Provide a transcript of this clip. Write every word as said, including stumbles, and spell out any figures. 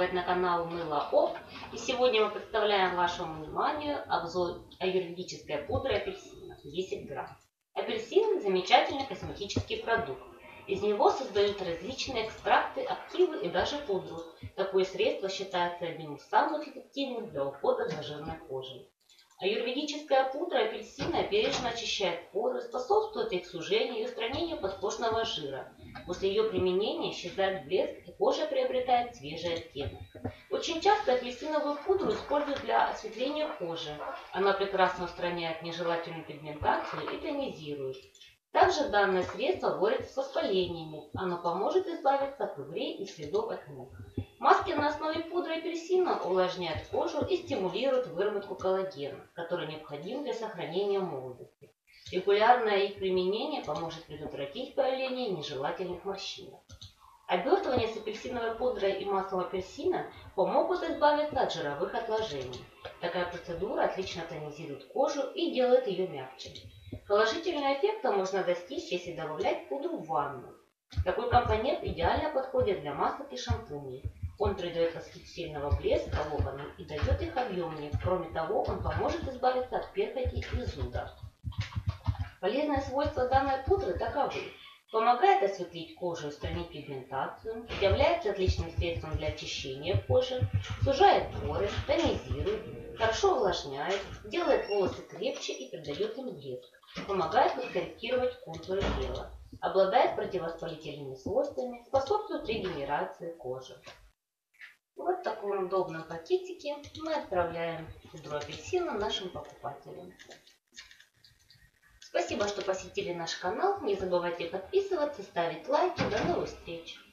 приглашает на канал Мыло Оп. И сегодня мы представляем вашему вниманию обзор аюрведической пудры апельсина десять грамм. Апельсин – замечательный косметический продукт. Из него создают различные экстракты, активы и даже пудру. Такое средство считается одним из самых эффективных для ухода за жирной кожей. Аюрведическая пудра апельсина бережно очищает поры, способствует их сужению и устранению подкожного жира. После ее применения исчезает блеск и кожа приобретает свежий оттенок. Очень часто апельсиновую пудру используют для осветления кожи. Она прекрасно устраняет нежелательную пигментацию и тонизирует. Также данное средство борется с воспалениями. Оно поможет избавиться от угрей и следов от мух. Маски на основе пудры апельсина увлажняют кожу и стимулируют выработку коллагена, который необходим для сохранения молодости. Регулярное их применение поможет предотвратить появление нежелательных морщин. Обертывание с апельсиновой пудрой и маслом апельсина помогут избавиться от жировых отложений. Такая процедура отлично тонизирует кожу и делает ее мягче. Положительного эффекта можно достичь, если добавлять пудру в ванну. Такой компонент идеально подходит для масок и шампуней. Он придает восхитительного блеска локонам и дает их объемнее. Кроме того, он поможет избавиться от перхоти и зуда. Полезные свойства данной пудры таковы. Помогает осветлить кожу и устранить пигментацию, является отличным средством для очищения кожи, сужает поры, тонизирует, хорошо увлажняет, делает волосы крепче и придает им блеск, помогает подкорректировать контуры тела, обладает противовоспалительными свойствами, способствует регенерации кожи. Вот в таком удобном пакетике мы отправляем пудру апельсина нашим покупателям. Спасибо, что посетили наш канал. Не забывайте подписываться, ставить лайки. До новых встреч!